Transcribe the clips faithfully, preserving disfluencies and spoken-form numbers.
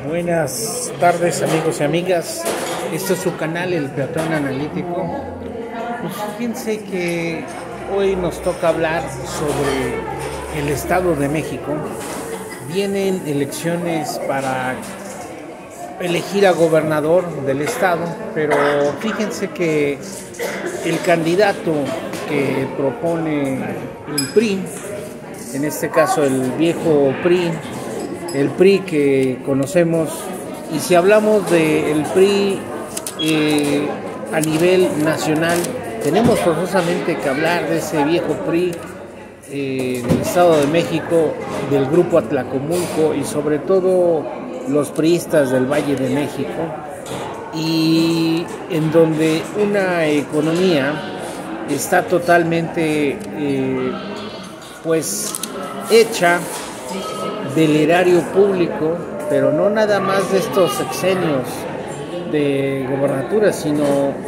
Buenas tardes, amigos y amigas. Este es su canal, El Peatón Analítico. Pues fíjense que hoy nos toca hablar sobre el Estado de México. Vienen elecciones para elegir a gobernador del estado, pero fíjense que el candidato que propone el P R I, en este caso el viejo P R I, el P R I que conocemos, y si hablamos del P R I eh, a nivel nacional, tenemos forzosamente que hablar de ese viejo P R I eh, del Estado de México, del Grupo Atlacomulco y sobre todo los priistas del Valle de México, y en donde una economía está totalmente eh, pues hecha del erario público, pero no nada más de estos sexenios de gobernatura, sino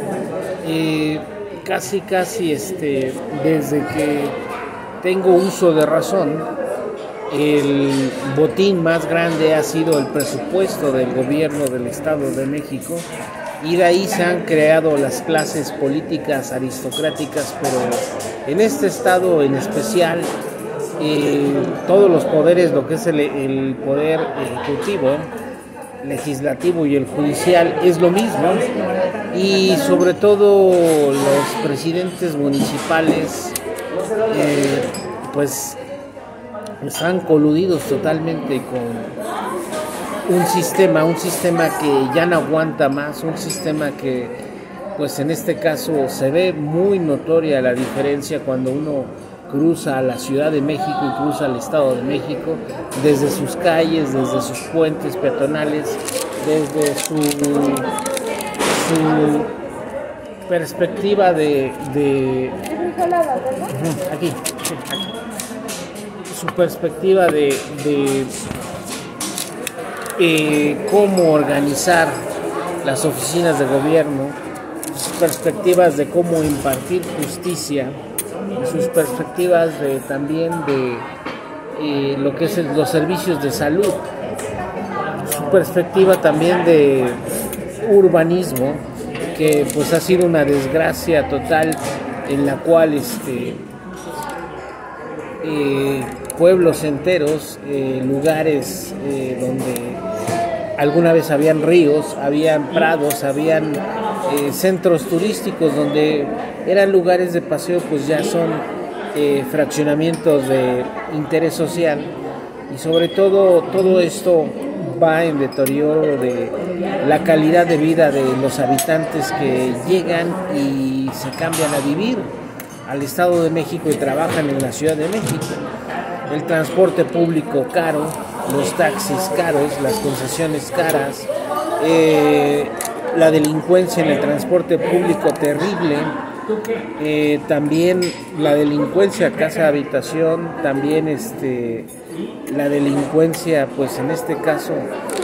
eh, casi casi este, desde que tengo uso de razón, el botín más grande ha sido el presupuesto del gobierno del Estado de México, y de ahí se han creado las clases políticas aristocráticas, pero en este estado en especial eh, todos los poderes, lo que es el, el poder ejecutivo, legislativo y el judicial, es lo mismo, y sobre todo los presidentes municipales eh, pues están coludidos totalmente con un sistema, un sistema que ya no aguanta más, un sistema que, pues en este caso, se ve muy notoria la diferencia cuando uno cruza a la Ciudad de México y cruza al Estado de México, desde sus calles, desde sus puentes peatonales, desde su, su perspectiva de, de aquí, aquí. su perspectiva de, de eh, cómo organizar las oficinas de gobierno, sus perspectivas de cómo impartir justicia, sus perspectivas de, también de eh, lo que es el, los servicios de salud, su perspectiva también de urbanismo, que pues ha sido una desgracia total, en la cual este eh, pueblos enteros, eh, lugares eh, donde alguna vez habían ríos, habían prados, habían eh, centros turísticos donde eran lugares de paseo, pues ya son eh, fraccionamientos de interés social, y sobre todo todo esto va en deterioro de la calidad de vida de los habitantes que llegan y se cambian a vivir al Estado de México y trabajan en la Ciudad de México. El transporte público caro, los taxis caros, las concesiones caras, eh, la delincuencia en el transporte público terrible, eh, también la delincuencia casa habitación, también este, la delincuencia, pues en este caso,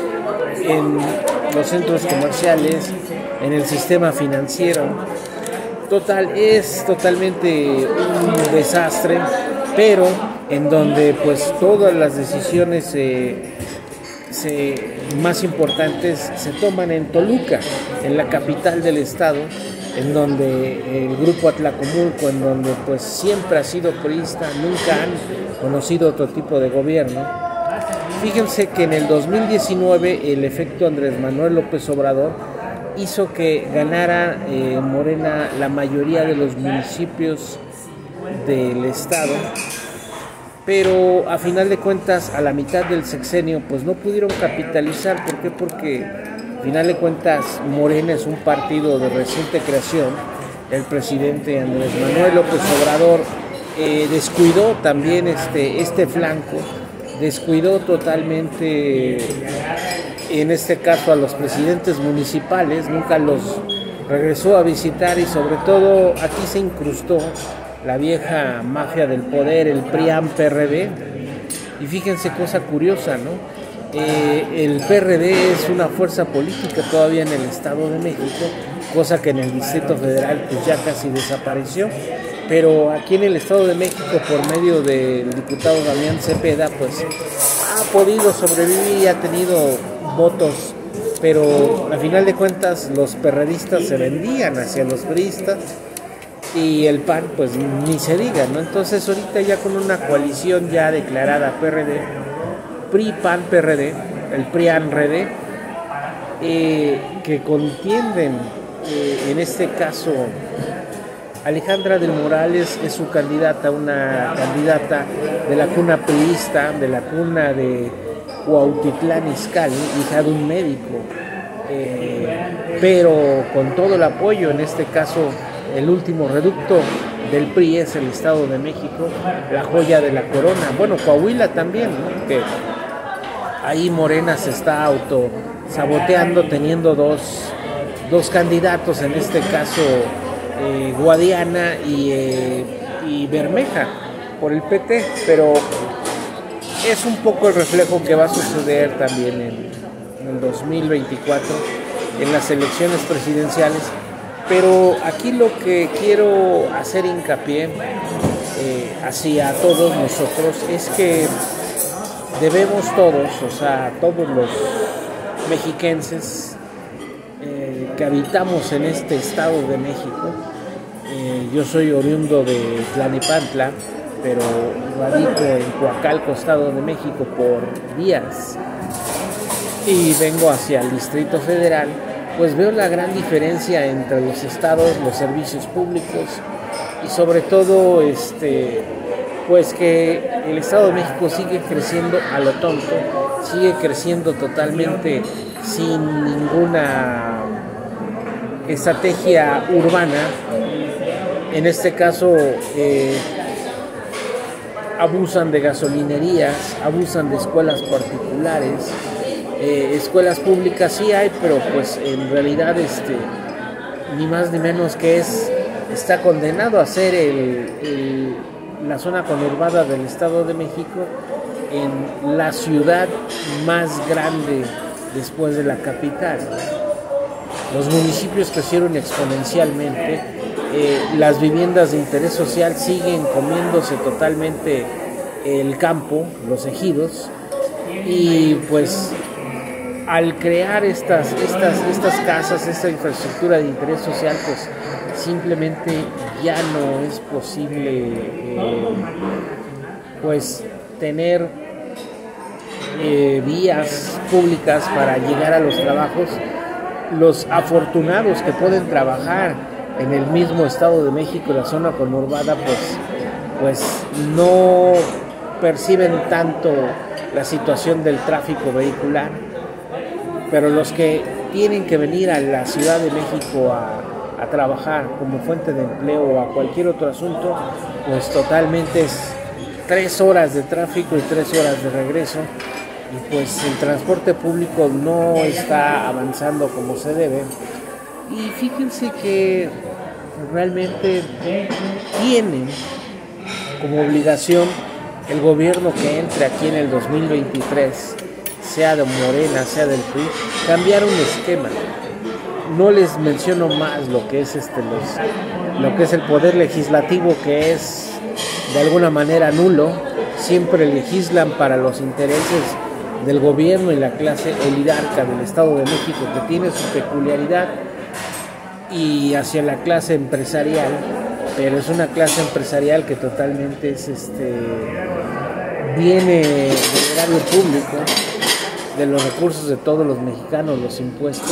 en los centros comerciales, en el sistema financiero. Total, es totalmente un desastre, pero en donde pues todas las decisiones eh, se, más importantes se toman en Toluca, en la capital del estado, en donde el Grupo Atlacomulco, en donde pues siempre ha sido priista, nunca han conocido otro tipo de gobierno. Fíjense que en el dos mil diecinueve el efecto Andrés Manuel López Obrador hizo que ganara eh, Morena la mayoría de los municipios del estado, pero a final de cuentas a la mitad del sexenio pues no pudieron capitalizar. ¿Por qué? Porque a final de cuentas Morena es un partido de reciente creación. El presidente Andrés Manuel López Obrador eh, descuidó también este, este flanco, descuidó totalmente en este caso a los presidentes municipales, nunca los regresó a visitar, y sobre todo aquí se incrustó la vieja mafia del poder, el P R I A N P R D. Y fíjense, cosa curiosa, ¿no? Eh, el P R D es una fuerza política todavía en el Estado de México, cosa que en el Distrito Federal pues ya casi desapareció, pero aquí en el Estado de México, por medio del diputado Damián Cepeda, pues ha podido sobrevivir y ha tenido votos, pero a final de cuentas los perredistas se vendían hacia los priistas y el P A N pues ni se diga, ¿no? Entonces ahorita ya con una coalición ya declarada P R D, P R I, P A N, P R D, el PRIAN-R D, eh, que contienden eh, en este caso Alejandra del Morales es su candidata, una candidata de la cuna priista, de la cuna de Cuautitlán Izcalli, hija de un médico, eh, pero con todo el apoyo, en este caso el último reducto del P R I es el Estado de México, la joya de la corona, bueno, Coahuila también, ¿no? Que ahí Morena se está auto saboteando, teniendo dos, dos candidatos, en este caso eh, Guadiana y, eh, y Bermeja por el P T, pero es un poco el reflejo que va a suceder también en, en el dos mil veinticuatro en las elecciones presidenciales. Pero aquí lo que quiero hacer hincapié eh, hacia todos nosotros es que debemos todos, o sea, todos los mexiquenses eh, que habitamos en este Estado de México, eh, yo soy oriundo de Tlalnepantla, pero radico en Coacalco, Estado de México, por días, y vengo hacia el Distrito Federal, pues veo la gran diferencia entre los estados, los servicios públicos y sobre todo este pues que el Estado de México sigue creciendo a lo tonto, sigue creciendo totalmente sin ninguna estrategia urbana. En este caso eh, abusan de gasolinerías, abusan de escuelas particulares. Eh, escuelas públicas sí hay, pero pues en realidad este ni más ni menos que es está condenado a ser el, el, la zona conurbada del Estado de México, en la ciudad más grande después de la capital. Los municipios crecieron exponencialmente, eh, las viviendas de interés social siguen comiéndose totalmente el campo, los ejidos, y pues al crear estas, estas, estas casas, esta infraestructura de interés social, pues simplemente ya no es posible eh, pues tener eh, vías públicas para llegar a los trabajos. Los afortunados que pueden trabajar en el mismo Estado de México, la zona conurbada, pues, pues no perciben tanto la situación del tráfico vehicular. Pero los que tienen que venir a la Ciudad de México a, a trabajar como fuente de empleo o a cualquier otro asunto, pues totalmente es tres horas de tráfico y tres horas de regreso, y pues el transporte público no está avanzando como se debe. Y fíjense que realmente tiene como obligación el gobierno que entre aquí en el dos mil veintitrés, sea de Morena, sea del P R I, cambiar un esquema. No les menciono más lo que es este los, lo que es el poder legislativo, que es de alguna manera nulo. Siempre legislan para los intereses del gobierno y la clase oligarca del Estado de México, que tiene su peculiaridad, y hacia la clase empresarial, pero es una clase empresarial que totalmente es este viene del erario público, de los recursos de todos los mexicanos, los impuestos,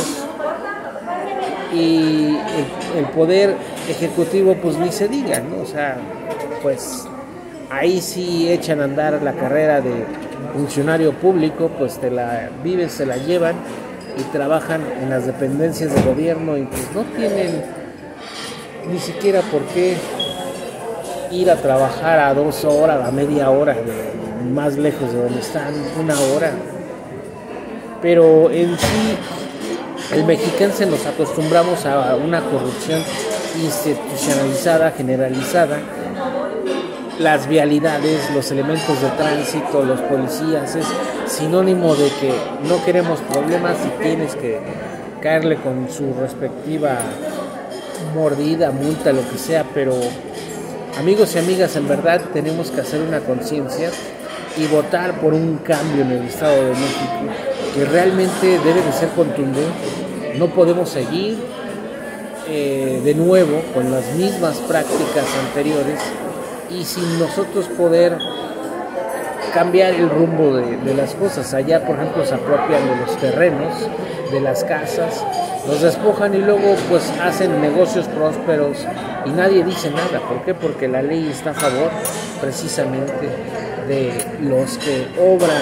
y el, el poder ejecutivo pues ni se diga, ¿no? O sea, pues ahí sí echan a andar la carrera de funcionario público, pues te la vives, se la llevan y trabajan en las dependencias del gobierno, y pues no tienen ni siquiera por qué ir a trabajar a dos horas, a media hora de, más lejos de donde están, una hora. Pero en sí, el mexiquense nos acostumbramos a una corrupción institucionalizada, generalizada. Las vialidades, los elementos de tránsito, los policías, es sinónimo de que no queremos problemas y tienes que caerle con su respectiva mordida, multa, lo que sea. Pero amigos y amigas, en verdad tenemos que hacer una conciencia y votar por un cambio en el Estado de México, que realmente debe de ser contundente. No podemos seguir eh, de nuevo con las mismas prácticas anteriores y sin nosotros poder cambiar el rumbo de, de las cosas. Allá, por ejemplo, se apropian de los terrenos, de las casas, los despojan y luego pues hacen negocios prósperos y nadie dice nada. ¿Por qué? Porque la ley está a favor precisamente de los que obran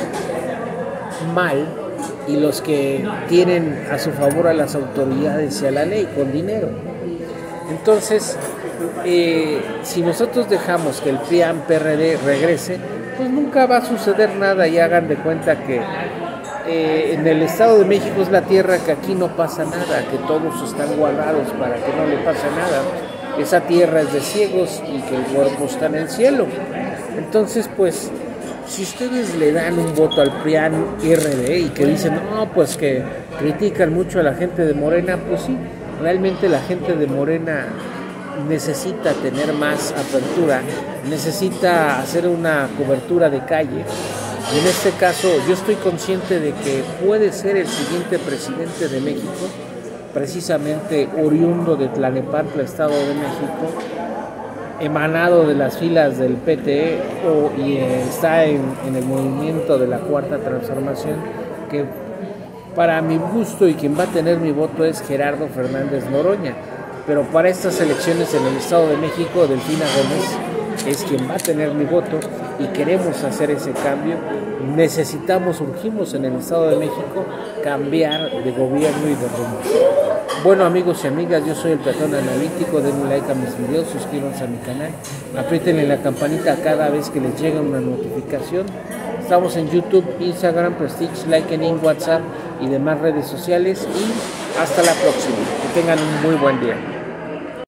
mal y los que tienen a su favor a las autoridades y a la ley con dinero. Entonces, eh, si nosotros dejamos que el P R I A N P R D regrese, pues nunca va a suceder nada. Y hagan de cuenta que eh, en el Estado de México es la tierra que aquí no pasa nada, que todos están guardados para que no le pase nada. Esa tierra es de ciegos y que el cuerpo está en el cielo. Entonces, pues, si ustedes le dan un voto al P R I A N P R D y que dicen, no, pues que critican mucho a la gente de Morena, pues sí, realmente la gente de Morena necesita tener más apertura, necesita hacer una cobertura de calle. Y en este caso yo estoy consciente de que puede ser el siguiente presidente de México, precisamente oriundo de Tlalnepantla, Estado de México, emanado de las filas del P T E o, y eh, está en, en el movimiento de la Cuarta Transformación, que para mi gusto y quien va a tener mi voto es Gerardo Fernández Noroña. Pero para estas elecciones en el Estado de México, Delfina Gómez es quien va a tener mi voto y queremos hacer ese cambio. Necesitamos, urgimos en el Estado de México cambiar de gobierno y de rumbo. Bueno, amigos y amigas, yo soy el Peatón Analítico. Denle like a mis videos, suscríbanse a mi canal, aprieten en la campanita cada vez que les llegue una notificación. Estamos en YouTube, Instagram, Prestige, LinkedIn, WhatsApp y demás redes sociales. Y hasta la próxima. Que tengan un muy buen día.